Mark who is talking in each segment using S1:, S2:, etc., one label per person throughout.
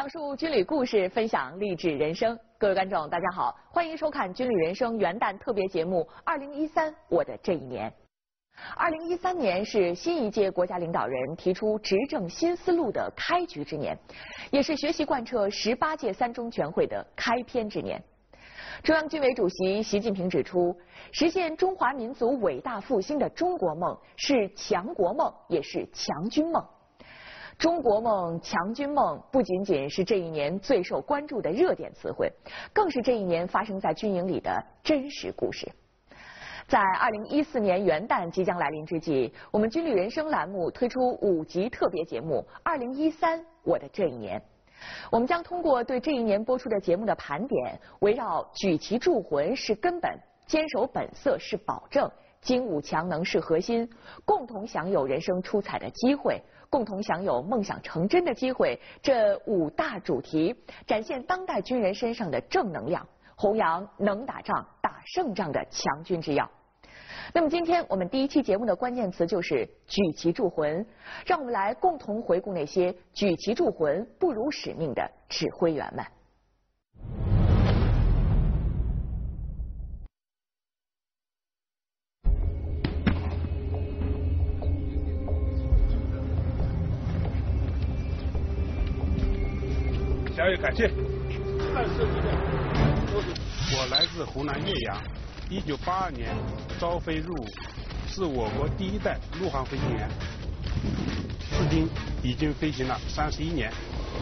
S1: 述军旅故事，分享励志人生。各位观众，大家好，欢迎收看《军旅人生》元旦特别节目《2013我的这一年》。2013年是新一届国家领导人提出执政新思路的开局之年，也是学习贯彻18届三中全会的开篇之年。中央军委主席习近平指出，实现中华民族伟大复兴的中国梦是强国梦，也是强军梦。中国梦、强军梦不仅仅是这一年最受关注的热点词汇，更是这一年发生在军营里的真实故事。在2014年元旦即将来临之际，我们军旅人生栏目推出5集特别节目《2013我的这一年》。我们将通过对这一年播出的节目的盘点，围绕举旗铸魂是根本，坚守本色是保证，精武强能是核心，共同享有人生出彩的机会，共同享有梦想成真的机会，这5大主题展现当代军人身上的正能量，弘扬能打仗、打胜仗的强军之要。那么今天我们第1期节目的关键词就是举旗铸魂，让我们来共同回顾那些举旗铸魂、不辱使命的指挥员们。
S2: 加油，感谢。我来自湖南岳阳，1982年招飞入伍，是我国第1代陆航飞行员，至今已经飞行了31年。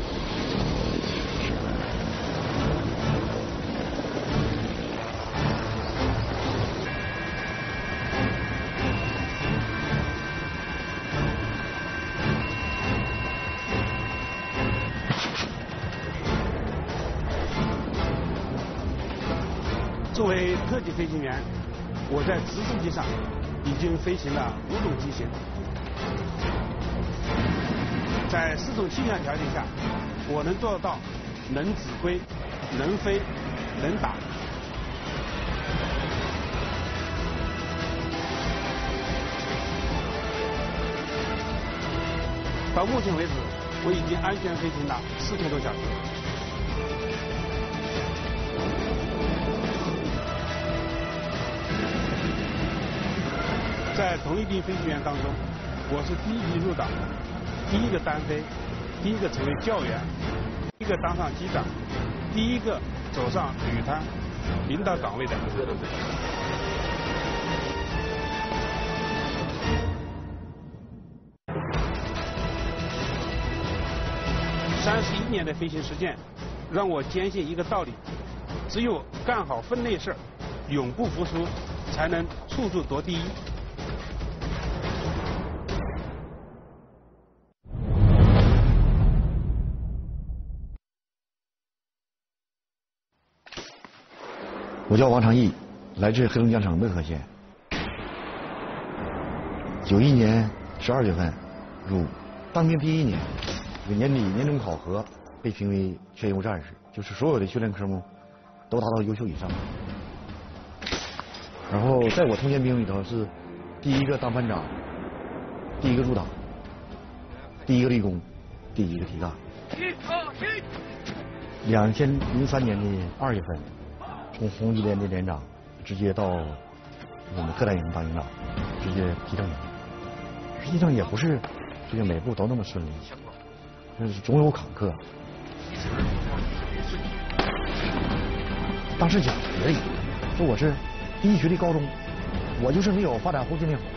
S2: 作为特级飞行员，我在直升机上已经飞行了5种机型。在4种气象条件下，我能做到能指挥、能飞、能打。到目前为止，我已经安全飞行了4000多小时。在同一批飞行员当中，我是第1批入党，第1个单飞，第1个成为教员，第1个当上机长，第1个走上旅滩领导岗位的。31年的飞行实践，让我坚信一个道理：只有干好分内事，永不服输，才能处处夺第一。
S3: 我叫王长义，来自黑龙江省乐和县。91年12月份入伍，当兵第1年，年底年终考核被评为全优战士，就是所有的训练科目都达到优秀以上。然后在我通宪兵里头是第1个当班长，第1个入党，第1个立功，第1个提干。2003年的2月份。从红旗连的连长直接到我们特战营当营长，直接提上营。实际上也不是这个每步都那么顺利，但是总有坎坷。当时讲而已，说我是第1学历高中，我就是没有发展后训练好。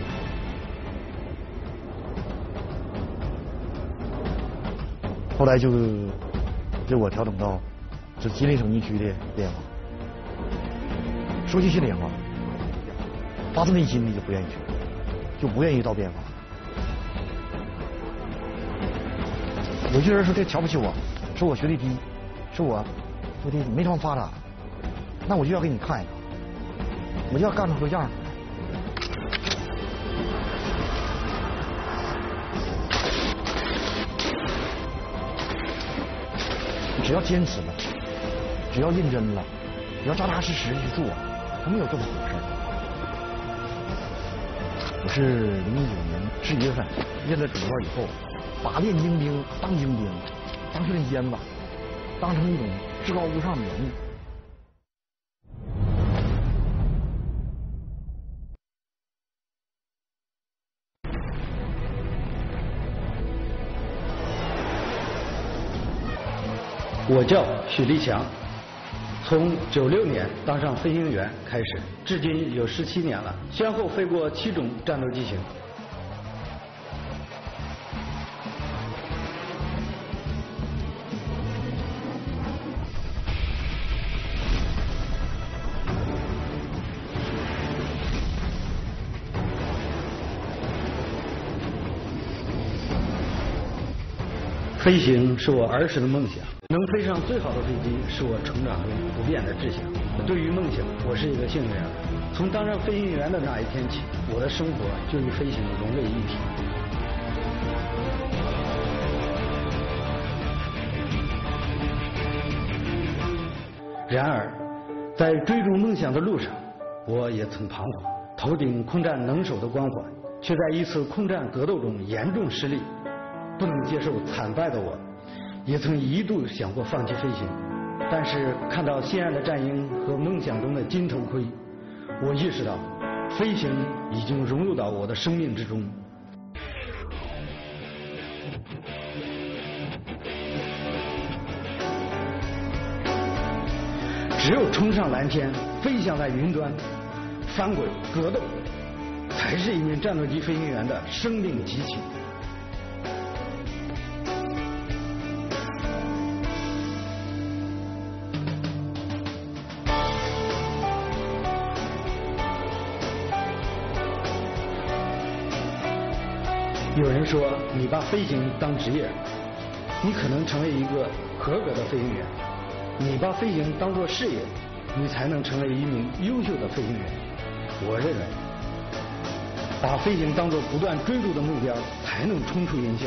S3: 后来就给我调整到是吉林省一区的边防。说句心里话，发自内心的就不愿意去，就不愿意到边防。有些人说这瞧不起我，说我学历低，说我没什么发展，那我就要给你看一看，我就要干出个样来。你只要坚持了，只要认真了，你要扎扎实实去做。他没有这么回事。我是2019年11月份任了主官以后，把练精兵当精兵，当一根尖子，当成一种至高无上的人物。
S4: 我叫许立强，从96年当上飞行员开始，至今有17年了，先后飞过7种战斗机型。飞行是我儿时的梦想，能飞上最好的飞机是我成长中不变的志向。对于梦想，我是一个幸运儿。从当上飞行员的那一天起，我的生活就与飞行融为一体。然而，在追逐梦想的路上，我也曾彷徨。头顶空战能手的光环，却在一次空战格斗中严重失利。不能接受惨败的我，也曾一度想过放弃飞行，但是看到心爱的战鹰和梦想中的金头盔，我意识到飞行已经融入到我的生命之中。只有冲上蓝天，飞翔在云端，翻滚格斗，才是一名战斗机飞行员的生命激情。有人说，你把飞行当职业，你可能成为一个合格的飞行员；你把飞行当作事业，你才能成为一名优秀的飞行员。我认为，把飞行当作不断追逐的目标，才能冲出云霄。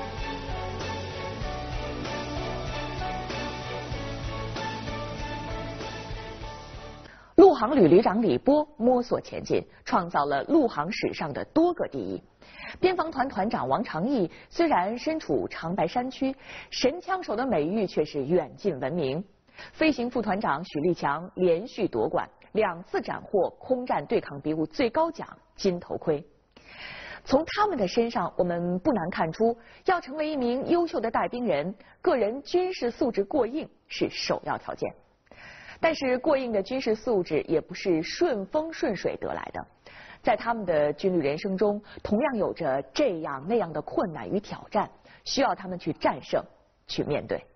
S1: 陆航旅旅长李波摸索前进，创造了陆航史上的多个第一。边防团团长王长义虽然身处长白山区，神枪手的美誉却是远近闻名。飞行副团长许立强连续夺冠，2次斩获空战对抗比武最高奖金头盔。从他们的身上，我们不难看出，要成为一名优秀的带兵人，个人军事素质过硬是首要条件。但是过硬的军事素质也不是顺风顺水得来的，在他们的军旅人生中，同样有着这样那样的困难与挑战，需要他们去战胜，去面对。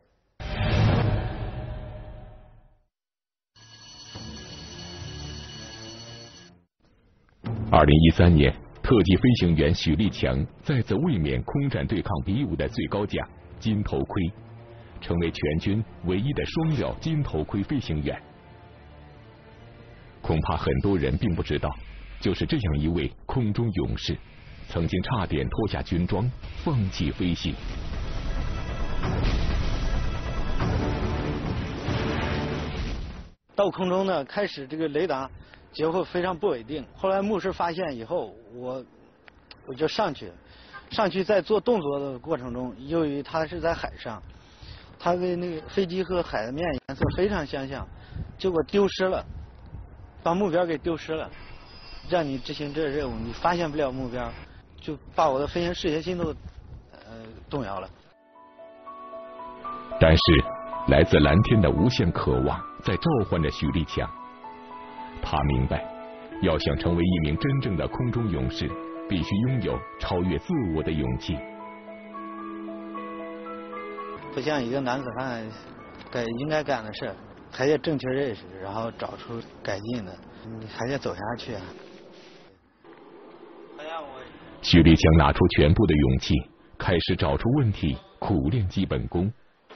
S5: 2013年，特级飞行员许立强再次卫冕空战对抗比武的最高奖金头盔，成为全军唯一的双料金头盔飞行员。恐怕很多人并不知道，就是这样一位空中勇士，曾经差点脱下军装放弃飞行。
S4: 到空中呢，开始这个雷达结构非常不稳定，后来目视发现以后，我就上去在做动作的过程中，由于它是在海上，它跟那个飞机和海面颜色非常相像，结果丢失了，把目标给丢失了。让你执行这个任务，你发现不了目标，就把我的飞行事业心都动摇了。
S5: 但是，来自蓝天的无限渴望在召唤着许立强。他明白，要想成为一名真正的空中勇士，必须拥有超越自我的勇气。
S4: 不像一个男子汉应该干的事，还得正确认识，然后找出改进的，你还得走下去啊。
S5: 许立强拿出全部的勇气，开始找出问题，苦练基本功。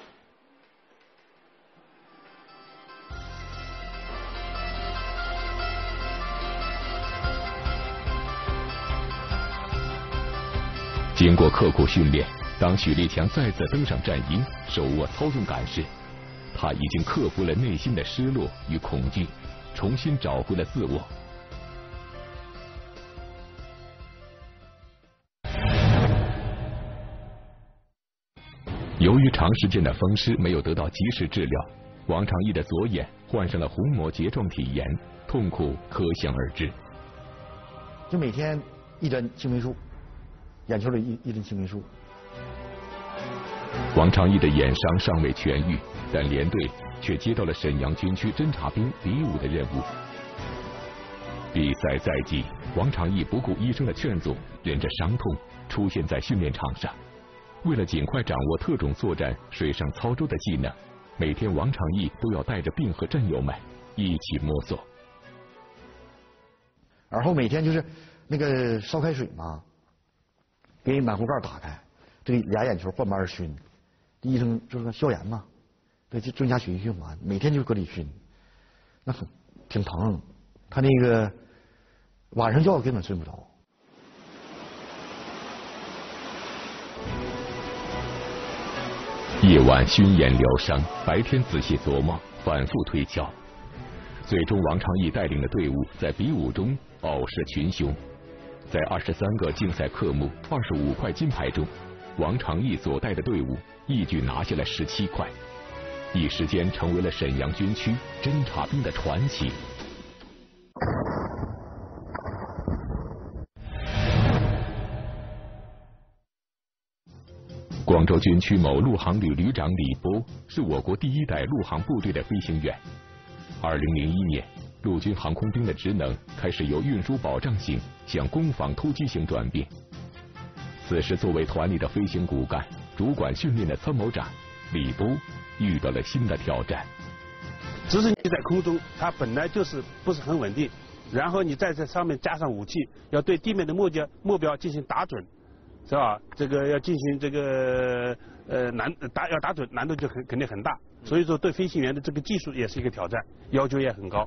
S5: 经过刻苦训练，当许立强再次登上战鹰，手握操纵杆时，他已经克服了内心的失落与恐惧，重新找回了自我。由于于长时间的风湿没有得到及时治疗，王长义的左眼患上了虹膜睫状体炎，痛苦可想而知。
S3: 就每天一针青霉素，眼球里一针青霉素。
S5: 王长义的眼伤尚未痊愈，但连队却接到了沈阳军区侦察兵李武的任务。比赛在即，王长义不顾医生的劝阻，忍着伤痛出现在训练场上。为了尽快掌握特种作战水上操舟的技能，每天王长义都要带着兵和战友们一起摸索。
S3: 然后每天就是那个烧开水嘛，给满壶盖打开，这个俩眼球换班熏，医生就是消炎嘛，对，就增加血液循环，每天就搁里熏，那挺疼，他那个晚上觉根本睡不着。
S5: 夜晚熏眼疗伤，白天仔细琢磨，反复推敲，最终王长义带领的队伍在比武中傲视群雄。在23个竞赛科目、25块金牌中，王长义所带的队伍一举拿下了17块，一时间成为了沈阳军区侦察兵的传奇。广州军区某陆航旅旅长李波是我国第一代陆航部队的飞行员。2001年，陆军航空兵的职能开始由运输保障型向攻防突击型转变。此时，作为团里的飞行骨干、主管训练的参谋长，李波遇到了新的挑战。
S2: 直升机在空中，它本来就是不是很稳定，然后你在这上面加上武器，要对地面的目标进行打准。是吧？这个要进行这个要打准，难度就肯定很大。所以说，对飞行员的这个技术也是一个挑战，要求也很高。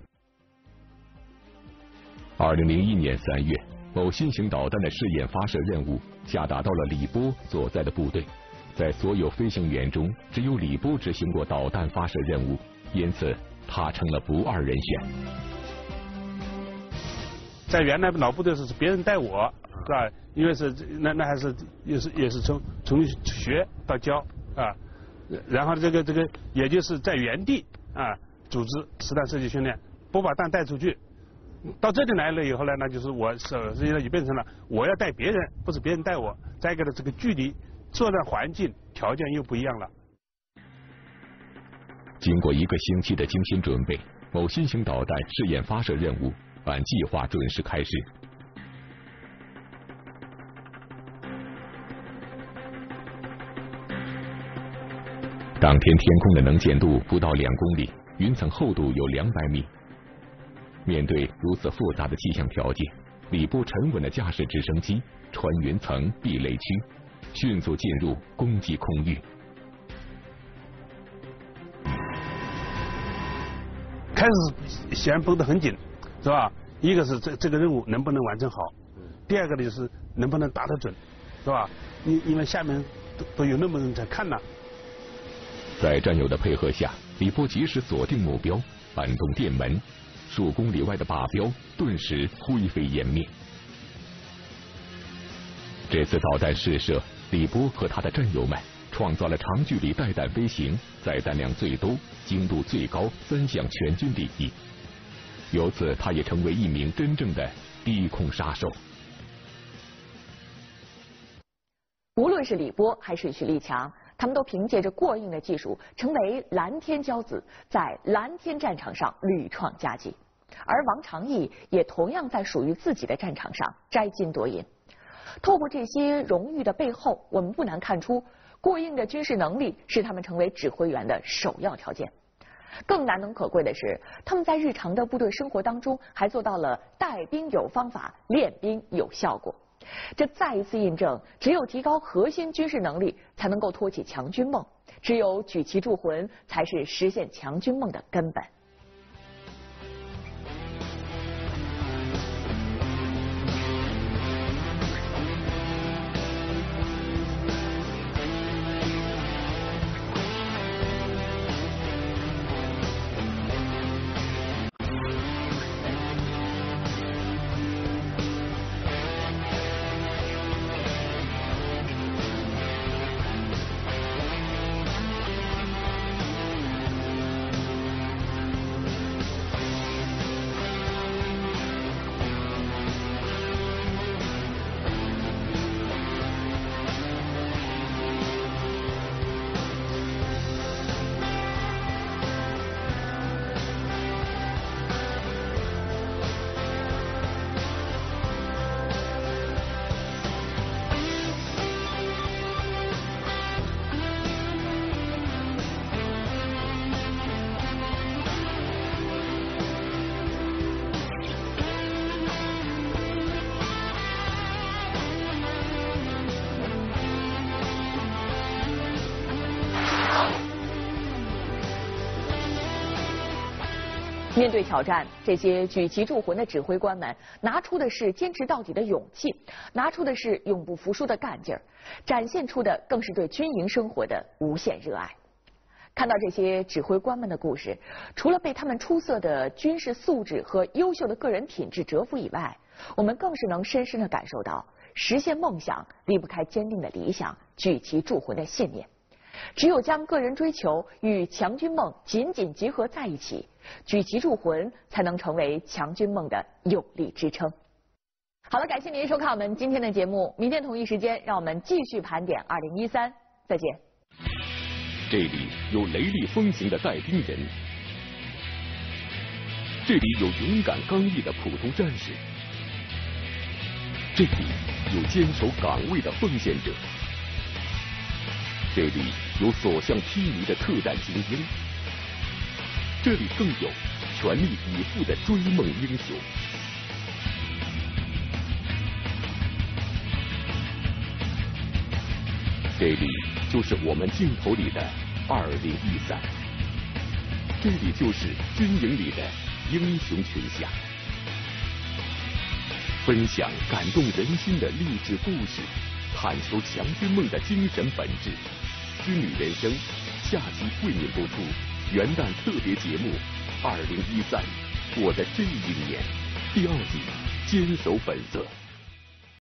S5: 2001年3月，某新型导弹的试验发射任务下达到了李波所在的部队。在所有飞行员中，只有李波执行过导弹发射任务，因此他成了不二人选。
S2: 在原来老部队是别人带我。是吧？因为是那还是也是从学到教啊，然后这个也就是在原地啊组织实弹射击训练，不把弹带出去。到这里来了以后呢，那就是我实际上也变成了我要带别人，不是别人带我。再一个的这个距离、作战环境条件又不一样了。
S5: 经过1个星期的精心准备，某新型导弹试验发射任务按计划准时开始。当天天空的能见度不到2公里，云层厚度有200米。面对如此复杂的气象条件，李波沉稳地驾驶直升机穿云层、避雷区，迅速进入攻击空域。
S2: 开始弦绷得很紧，是吧？一个是这个任务能不能完成好，第二个呢就是能不能打得准，是吧？因为下面都有那么多人在看呢。
S5: 在战友的配合下，李波及时锁定目标，搬动电门，数公里外的靶标顿时灰飞烟灭。这次导弹试射，李波和他的战友们创造了长距离带弹飞行、载弹量最多、精度最高3项全军第一。由此，他也成为一名真正的低空杀手。
S1: 无论是李波还是许立强，他们都凭借着过硬的技术，成为蓝天骄子，在蓝天战场上屡创佳绩。而王长义也同样在属于自己的战场上摘金夺银。透过这些荣誉的背后，我们不难看出，过硬的军事能力是他们成为指挥员的首要条件。更难能可贵的是，他们在日常的部队生活当中，还做到了带兵有方法，练兵有效果。这再一次印证，只有提高核心军事能力，才能够托起强军梦；只有举旗铸魂，才是实现强军梦的根本。 面对挑战，这些举旗铸魂的指挥官们拿出的是坚持到底的勇气，拿出的是永不服输的干劲儿，展现出的更是对军营生活的无限热爱。看到这些指挥官们的故事，除了被他们出色的军事素质和优秀的个人品质折服以外，我们更是能深深地感受到，实现梦想离不开坚定的理想、举旗铸魂的信念。只有将个人追求与强军梦紧紧结合在一起，举旗铸魂才能成为强军梦的有力支撑。好了，感谢您收看我们今天的节目，明天同一时间，让我们继续盘点2013，再见。
S5: 这里有雷厉风行的带兵人，这里有勇敢刚毅的普通战士，这里有坚守岗位的奉献者，这里有所向披靡的特战精英，这里更有全力以赴的追梦英雄。这里就是我们镜头里的2013，这里就是军营里的英雄群像，分享感动人心的励志故事，探求强军梦的精神本质。军旅人生下期为您播出元旦特别节目2013，我的这一年第2季，坚守本色。